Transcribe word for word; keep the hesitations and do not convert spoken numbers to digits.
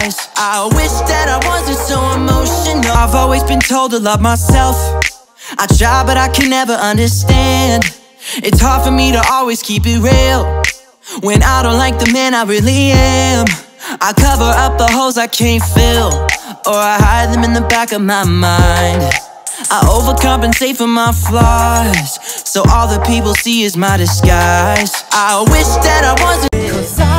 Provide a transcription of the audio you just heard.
eyes. I wish that I wasn't so emotional. I've always been told to love myself. I try but I can never understand. It's hard for me to always keep it real when I don't like the man I really am. I cover up the holes I can't fill, or I hide them in the back of my mind. I overcompensate for my flaws, so all that people see is my disguise. I wish that I wasn't, 'cause I